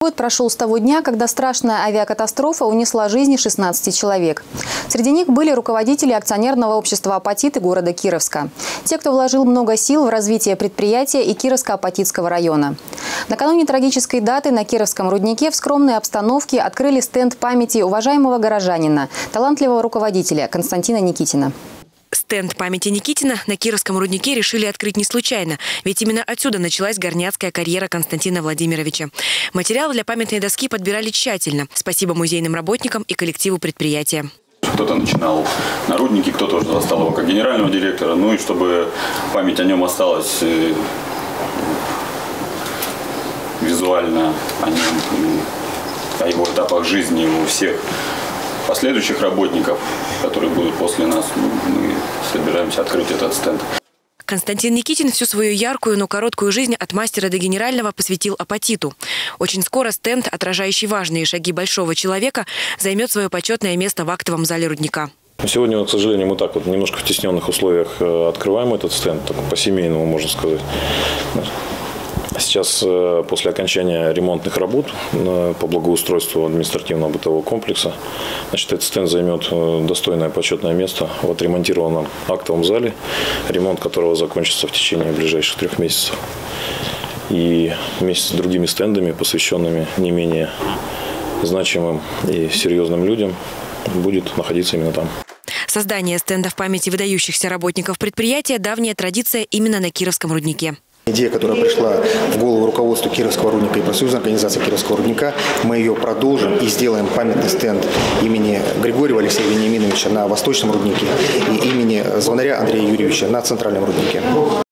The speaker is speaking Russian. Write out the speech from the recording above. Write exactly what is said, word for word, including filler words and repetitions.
Год прошел с того дня, когда страшная авиакатастрофа унесла жизни шестнадцати человек. Среди них были руководители акционерного общества «Апатиты» города Кировска. Те, кто вложил много сил в развитие предприятия и Кировско-Апатитского района. Накануне трагической даты на Кировском руднике в скромной обстановке открыли стенд памяти уважаемого горожанина, талантливого руководителя Константина Никитина. Стенд памяти Никитина на Кировском руднике решили открыть не случайно, ведь именно отсюда началась горняцкая карьера Константина Владимировича. Материалы для памятной доски подбирали тщательно. Спасибо музейным работникам и коллективу предприятия. Кто-то начинал на руднике, кто-то уже застал его как генерального директора. Ну и чтобы память о нем осталась визуально, о нем, о его этапах жизни у всех последующих работников, которые будут после нас, мы собираемся открыть этот стенд. Константин Никитин всю свою яркую, но короткую жизнь от мастера до генерального посвятил апатиту. Очень скоро стенд, отражающий важные шаги большого человека, займет свое почетное место в актовом зале рудника. Сегодня, к сожалению, мы так вот немножко в стесненных условиях открываем этот стенд, по-семейному, можно сказать. Сейчас, после окончания ремонтных работ по благоустройству административного бытового комплекса, значит, этот стенд займет достойное почетное место в отремонтированном актовом зале, ремонт которого закончится в течение ближайших трех месяцев. И вместе с другими стендами, посвященными не менее значимым и серьезным людям, будет находиться именно там. Создание стендов памяти выдающихся работников предприятия – давняя традиция именно на Кировском руднике. Идея, которая пришла в голову руководству Кировского рудника и профсоюзной организации Кировского рудника, мы ее продолжим и сделаем памятный стенд имени Григорьева Алексея Вениаминовича на Восточном руднике и имени Звонаря Андрея Юрьевича на Центральном руднике.